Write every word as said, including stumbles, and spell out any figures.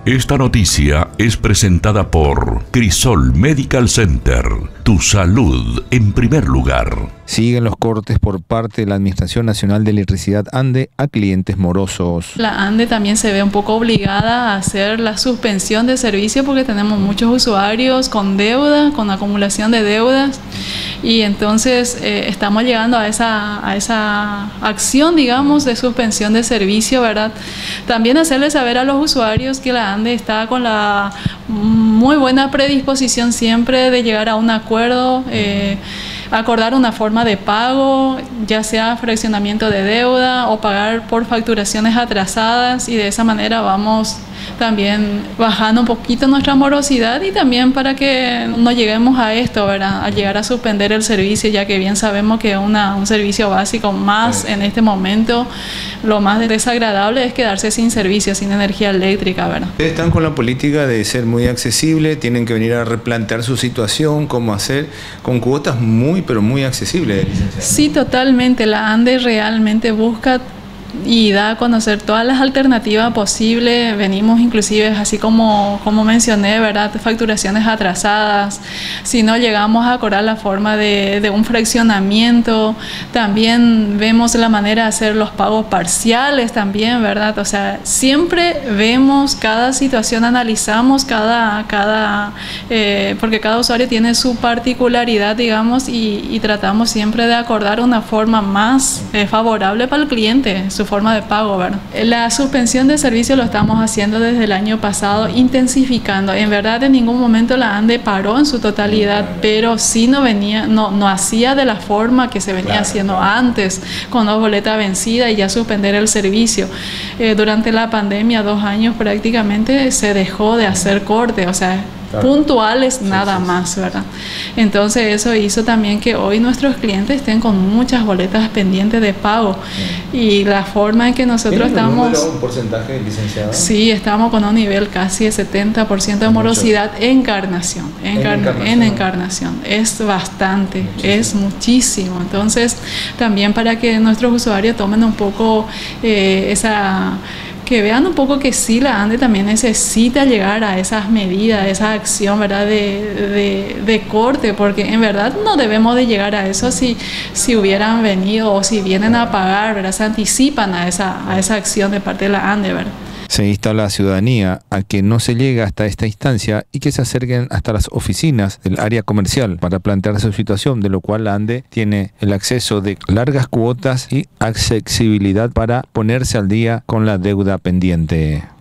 Esta noticia es presentada por Crisol Medical Center. Tu salud en primer lugar. Siguen los cortes por parte de la Administración Nacional de Electricidad ANDE a clientes morosos. La ANDE también se ve un poco obligada a hacer la suspensión de servicio porque tenemos muchos usuarios con deuda, con acumulación de deudas, y entonces eh, estamos llegando a esa, a esa acción, digamos, de suspensión de servicio, ¿verdad? También hacerles saber a los usuarios que la ANDE está con la muy buena predisposición siempre de llegar a un acuerdo, eh, acordar una forma de pago, ya sea fraccionamiento de deuda o pagar por facturaciones atrasadas, y de esa manera vamos también bajando un poquito nuestra morosidad, y también para que no lleguemos a esto, ¿verdad? A llegar a suspender el servicio, ya que bien sabemos que una, un servicio básico más sí. En este momento, lo más desagradable es quedarse sin servicio, sin energía eléctrica, ¿verdad? Ustedes están con la política de ser muy accesible, tienen que venir a replantear su situación, cómo hacer, con cuotas muy, pero muy accesibles. Sí, totalmente. La ANDE realmente busca y da a conocer todas las alternativas posibles. Venimos inclusive, así como, como mencioné, ¿verdad? Facturaciones atrasadas, si no llegamos a acordar la forma de, de un fraccionamiento, también vemos la manera de hacer los pagos parciales también, ¿verdad? O sea, siempre vemos cada situación, analizamos cada, cada eh, porque cada usuario tiene su particularidad, digamos, y, y tratamos siempre de acordar una forma más eh, favorable para el cliente, su forma de pago, ¿verdad? La suspensión de servicio lo estamos haciendo desde el año pasado, intensificando. En verdad, en ningún momento la ANDE paró en su totalidad, pero sí no venía, no, no hacía de la forma que se venía claro. haciendo antes, con dos boletas vencidas y ya suspender el servicio. Eh, durante la pandemia, dos años prácticamente, se dejó de hacer corte, o sea, claro. puntuales nada sí, sí, más, ¿verdad? Entonces eso hizo también que hoy nuestros clientes estén con muchas boletas pendientes de pago, sí. y la forma en que nosotros estamos... ¿Tiene un porcentaje, licenciado? Sí, estamos con un nivel casi de setenta por ciento de morosidad en encarnación, en, en, encarnación. en encarnación. Es bastante, muchísimo. es muchísimo. Entonces, también para que nuestros usuarios tomen un poco eh, esa... que vean un poco que sí, la ANDE también necesita llegar a esas medidas, a esa acción, ¿verdad? De, de, de corte, porque en verdad no debemos de llegar a eso si, si hubieran venido o si vienen a pagar, ¿verdad? Se anticipan a esa, a esa acción de parte de la ANDE, ¿verdad? Se insta a la ciudadanía a que no se llegue hasta esta instancia y que se acerquen hasta las oficinas del área comercial para plantear su situación, de lo cual la ANDE tiene el acceso de largas cuotas y accesibilidad para ponerse al día con la deuda pendiente.